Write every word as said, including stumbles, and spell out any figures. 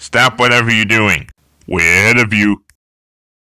Stop whatever you're doing. Way ahead of you.